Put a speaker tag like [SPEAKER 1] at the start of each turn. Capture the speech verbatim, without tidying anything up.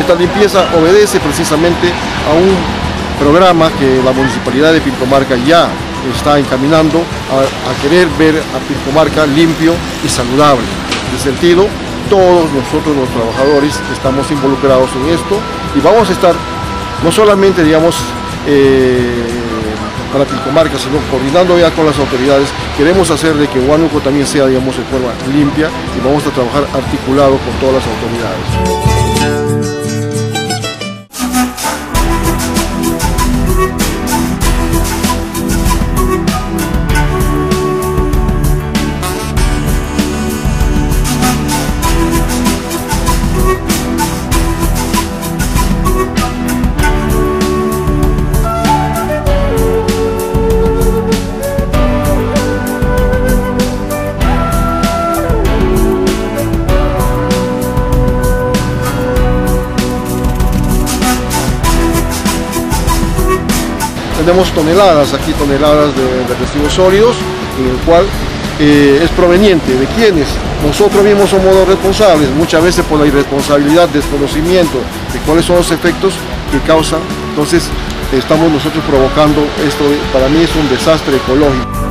[SPEAKER 1] Esta limpieza obedece precisamente a un programa que la Municipalidad de Pilcomaca ya está encaminando a, a querer ver a Pilcomaca limpio y saludable. En ese sentido, todos nosotros los trabajadores estamos involucrados en esto y vamos a estar no solamente, digamos, eh, para Pilcomaca, sino coordinando ya con las autoridades. Queremos hacer de que Huánuco también sea, digamos, de forma limpia y vamos a trabajar articulado con todas las autoridades. Tenemos toneladas, aquí toneladas de, de residuos sólidos, en el cual eh, es proveniente de quienes nosotros mismos somos los responsables, muchas veces por la irresponsabilidad, desconocimiento de cuáles son los efectos que causan. Entonces estamos nosotros provocando esto. Para mí es un desastre ecológico.